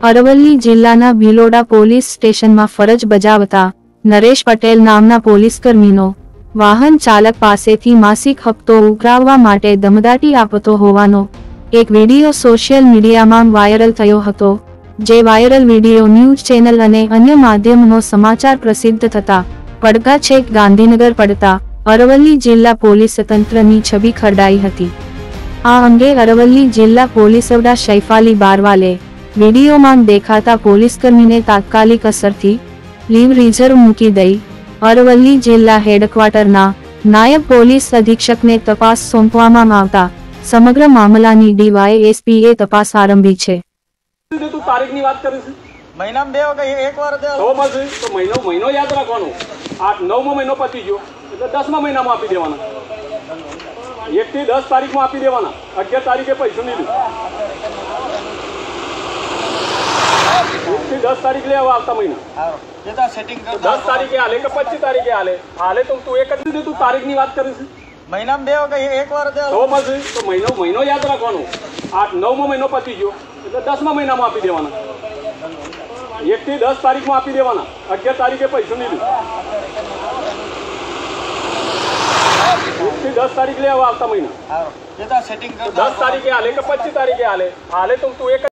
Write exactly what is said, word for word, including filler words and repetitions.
અરવલ્લી જિલ્લાના ભિલોડા પોલીસ સ્ટેશનમાં ફરજ બજાવતા નરેશ પટેલ નામના પોલીસકર્મીનો વાહન ચાલક પાસેથી માસિક હપ્તો ઉઘરાવવા માટે ધમદાટી આપતો હોવાનો એક વિડીયો સોશિયલ મીડિયામાં વાયરલ થયો હતો, જે વાયરલ વિડીયો ન્યૂઝ ચેનલ અને અન્ય માધ્યમનો સમાચાર પ્રસિદ્ધ થતા પડઘા છેક ગાંધીનગર પડતા અરવલ્લી જિલ્લા પોલીસ તંત્રની છબી ખરડાઈ હતી। આ અંગે અરવલ્લી જિલ્લા પોલીસ વડા શૈફાલી બારવાલે વિડીયોમાં દેખાતા પોલીસકર્મીને તાત્કાલિક અસરથી લીવ રિઝર્વ મૂકી દઈ અરવલ્લી જિલ્લા હેડક્વાર્ટરના નાયબ પોલીસ અધિક્ષકને તપાસ સોંપવામાં આવતા સમગ્ર મામલાની ડીવાયએસપીએ તપાસ આરંભી છે। તું તારીખની વાત કરીશ મહિનામાં બે વખત એક વાર દે તો પછી તો મહિનો મહિનો યાદ રાખવાનો। આ નવમો મહિનો પતી ગયો એટલે દસમા મહિનામાં આપી દેવાના, એક થી દસ તારીખમાં આપી દેવાના, અગિયાર તારીખે પૈસા નહીં એક થી દસ તારીખ લે આવતા મહિના સેટિંગ દસ તારીખે હાલે કે પચીસ તારીખે હાલે હાલે તો તું એક જ દીધું તું તારીખની વાત કરીશ મહિનામાં બે વખત એક વાર દે તો પછી તો મહિનો મહિનો યાદ રાખવાનો। આ નવમો મહિનો પતી ગયો એટલે દસમા મહિનામાં આપી દેવાના, એક થી દસ તારીખમાં આપી દેવાના, અગિયાર તારીખે પૈસા નહીં એક થી દસ તારીખ લે આવતા મહિના સેટિંગ દસ તારીખે હાલે કે પચીસ તારીખે હાલે હાલે તો તું એક